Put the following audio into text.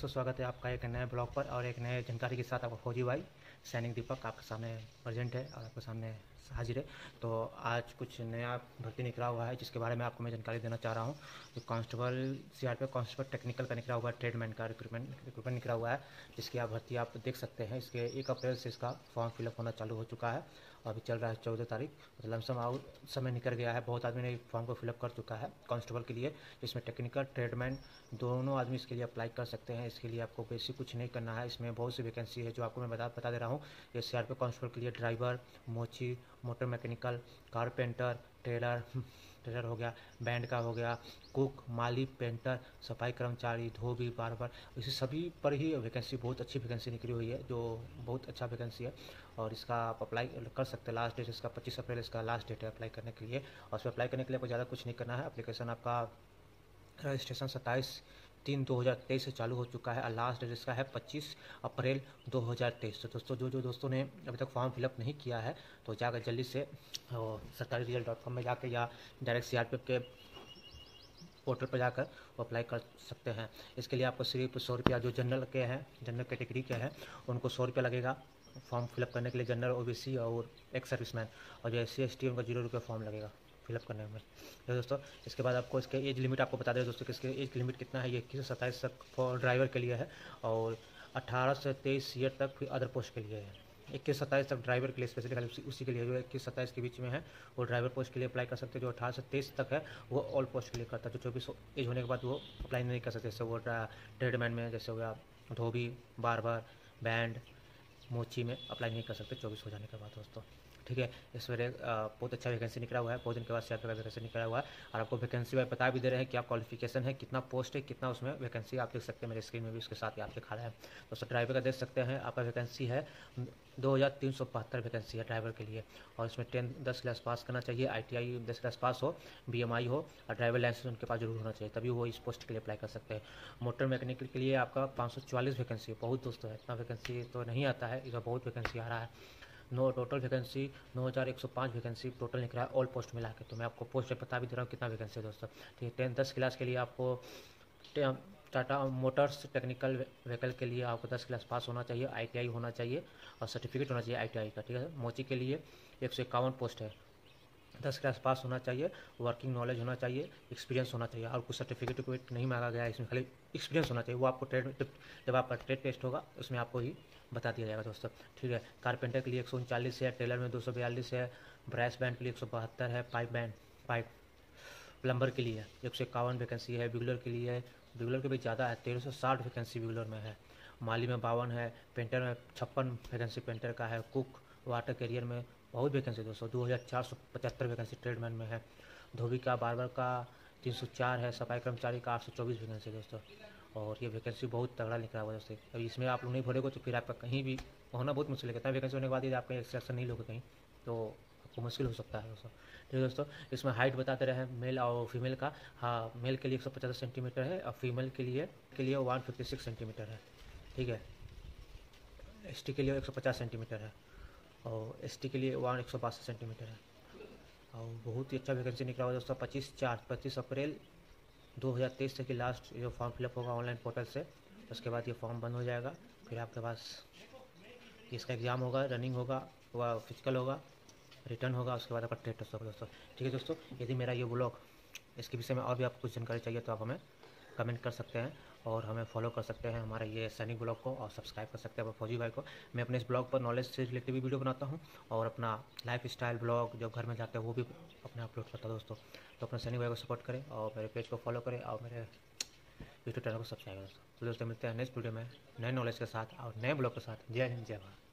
दोस्तों स्वागत है आपका एक नए ब्लॉग पर और एक नए जानकारी के साथ आपका फौजी भाई सैनिक दीपक आपके सामने प्रेजेंट है और आपके सामने हाजिर है। तो आज कुछ नया भर्ती निकला हुआ है जिसके बारे में आपको मैं जानकारी देना चाह रहा हूँ। जो कांस्टेबल सीआरपीएफ कांस्टेबल टेक्निकल का निकला हुआ है, ट्रेडमैन का रिक्रूटमेंट निकला हुआ है, जिसकी आप भर्ती आप देख सकते हैं। इसके 1 अप्रैल से इसका फॉर्म फिलअप होना चालू हो चुका है और अभी चल रहा है 14 तारीख। मतलब लमसम आउट समय निकल गया है, बहुत आदमी ने फॉर्म को फिलअप कर चुका है कांस्टेबल के लिए। इसमें टेक्निकल ट्रेडमैन दोनों आदमी इसके लिए अप्लाई कर सकते हैं। इसके लिए आपको बेसिक कुछ नहीं करना है। इसमें बहुत सी वैकेंसी है जो आपको मैं बता दे रहा हूँ। ये सीआरपीएफ कांस्टेबल के लिए ड्राइवर, मोची, मोटर मैकेनिकल, कारपेंटर, टेलर हो गया, बैंड का हो गया, कुक, माली, पेंटर, सफाई कर्मचारी, धोबी, बार्बर, इसी सभी पर ही वैकेंसी, बहुत अच्छी वैकेंसी निकली हुई है, जो बहुत अच्छा वैकेंसी है। और इसका आप अप्लाई कर सकते हैं। लास्ट डेट इसका 25 अप्रैल इसका लास्ट डेट है अप्लाई करने के लिए। और उसमें अप्लाई करने के लिए आपको ज़्यादा कुछ नहीं करना है। एप्लीकेशन आपका रजिस्ट्रेशन 27/3/2023 से चालू हो चुका है और लास्ट डेट इसका है 25 अप्रैल 2023। तो दोस्तों जो दोस्तों ने अभी तक फॉर्म फिलअप नहीं किया है तो जाकर जल्दी से sarkariresult.com में जाकर या डायरेक्ट सीआरपीएफ के पोर्टल पर जाकर वो अप्लाई कर सकते हैं। इसके लिए आपको सिर्फ 100 रुपया, जो जनरल के हैं, जनरल कैटेगरी के हैं, उनको 100 रुपया लगेगा फॉर्म फिलअप करने के लिए, जनरल, ओबीसी और एक्स सर्विसमैन। और जो SC ST उनका 0 रुपया फॉर्म लगेगा फिलअप करने में। तो दोस्तों इसके बाद आपको इसके एज लिमिट आपको बता दें दोस्तों कि इसके एज लिमिट कितना है। ये 21 से 27 तक फॉर ड्राइवर के लिए है और 18 से 23 ईयर तक फिर अदर पोस्ट के लिए है। 21 से 27 तक ड्राइवर के लिए स्पेशली खाली उसी के लिए, जो 21 से 27 के बीच में है वो ड्राइवर पोस्ट के लिए अप्लाई कर सकते हैं। जो 18 से 23 तक है वो ऑल पोस्ट के लिए करता है। जो 24 एज होने के बाद वो अप्लाई नहीं कर सकते। जैसे वो ट्रेडमैन में जैसे हो गया धोबी, बार्बर, बैंड, मोची में अप्लाई नहीं कर सकते 24 हो जाने के बाद दोस्तों। ठीक है, इस वजह बहुत अच्छा वैकेंसी निकला हुआ है। बहुत दिन के बाद सीआरपीएफ का वैकेंसी निकला हुआ है और आपको वैकेंसी में बता भी दे रहे हैं कि आप क्वालिफिकेशन है, कितना पोस्ट है, कितना उसमें वैकेंसी आप देख सकते हैं। मेरे स्क्रीन में भी उसके साथ ही आप दिखा रहे हैं दोस्तों। ड्राइवर का देख सकते हैं आपका वैकेंसी है 2372 वैकेंसी है ड्राइवर के लिए। और इसमें 10 क्लास पास करना चाहिए, ITI 10 क्लास पास हो, BMI हो और ड्राइवर लाइसेंस उनके पास जरूर होना चाहिए, तभी वो इस पोस्ट के लिए अप्लाई कर सकते हैं। मोटर मैकेनिकल के लिए आपका 544 वैकेंसी, बहुत दोस्तों है, इतना वैकेंसी तो नहीं आता है, इसका बहुत वैकेंसी आ रहा है। टोटल वैकेंसी 9105 वैकेंसी टोटल निकला है ऑल पोस्ट मिला के। तो मैं आपको पोस्ट बता भी दे रहा हूँ कितना वैकेंसी है दोस्तों। ठीक है, 10 क्लास के लिए आपको टाटा मोटर्स टेक्निकल व्हीकल के लिए आपको 10 क्लास पास होना चाहिए, ITI होना चाहिए और सर्टिफिकेट होना चाहिए ITI का। ठीक है, मोची के लिए 151 पोस्ट है, 10 क्लास पास होना चाहिए, वर्किंग नॉलेज होना चाहिए, एक्सपीरियंस होना चाहिए और कुछ सर्टिफिकेट नहीं मांगा गया है इसमें, खाली एक्सपीरियंस होना चाहिए। वो आपको जब आपका ट्रेड टेस्ट होगा उसमें आपको ही बता दिया जाएगा दोस्तों। ठीक है, कारपेंटर के लिए 139 है, टेलर में 242 है, ब्रास बैंड के लिए 172 है, पाइप प्लम्बर के लिए 151 वैकेंसी है, बिगलर के लिए, बिगलर के भी ज़्यादा है, 1360 वैकेंसी बिगलर में है, माली में 52 है, पेंटर में 56 वैकेंसी पेंटर का है, कुक वाटर कैरियर में बहुत वैकेंसी दोस्तों, 2475 वैकेंसी ट्रेडमैन में है, धोबी का, बार्बर का 304 है, सफाई कर्मचारी का 824 वैकेंसी दोस्तों। और ये वैकेंसी बहुत तगड़ा निकला हुआ है दोस्तों। अभी इसमें आप लोग नहीं भरेगा तो फिर आपका कहीं भी होना बहुत मुश्किल है। कितना वैकेंसी होने के बाद यदि आप कहीं सिलेक्शन नहीं लोगे कहीं तो आपको मुश्किल हो सकता है दोस्तों। ठीक है दोस्तों, इसमें हाइट बताते रहे मेल और फीमेल का। हाँ, मेल के लिए 150 सेंटीमीटर है और फीमेल के लिए 156 सेंटीमीटर है। ठीक है, ST के लिए 150 सेंटीमीटर है और ST के लिए 162 सेंटीमीटर है। और बहुत ही अच्छा वैकेंसी निकला हुआ दोस्तों। 25 अप्रैल 2023 तक की लास्ट जो फॉर्म फिलअप होगा ऑनलाइन पोर्टल से, उसके बाद ये फॉर्म बंद हो जाएगा। फिर आपके पास इसका एग्ज़ाम होगा, रनिंग होगा, वह फिजिकल होगा, रिटर्न होगा, उसके बाद आपका ट्रेड टेस्ट होगा दोस्तों। ठीक है दोस्तों, यदि मेरा ये ब्लॉग इसके विषय में और भी आपको कुछ जानकारी चाहिए तो आप हमें कमेंट कर सकते हैं और हमें फॉलो कर सकते हैं हमारे ये सैनिक ब्लॉग को और सब्सक्राइब कर सकते हैं अपने फौजी भाई को। मैं अपने इस ब्लॉग पर नॉलेज से रिलेटेड भी वीडियो बनाता हूँ और अपना लाइफ स्टाइल ब्लॉग जो घर में जाते हैं वो भी अपने अपलोड करता हूँ दोस्तों। तो अपने सैनिक भाई को सपोर्ट करें और मेरे पेज को फॉलो करें और मेरे यूट्यूब चैनल को सब्सक्राइब करें दोस्तों। तो दोस्तों मिलते हैं नेक्स्ट वीडियो में नए नॉलेज के साथ और नए ब्लॉग के साथ। जय हिंद, जय भारत।